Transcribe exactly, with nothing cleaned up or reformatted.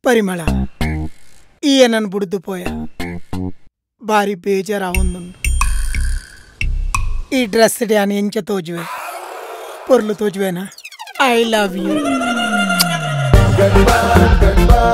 ಪರಿಮಳ ಈಯನನ್ನು ಬಿಡ್ದು ಪೋಯ ಭಾರಿ ಬೇಜಾರಾವೊಂದು ಈ ಡ್ರೆಸ್ ಡ್ಯಾನ್ ಎಂಚ ತೋಜುವೆ ಪೊರ್ಲು ತೋಜುವೆನಾ I love you. Gad Bad, Gad Bad.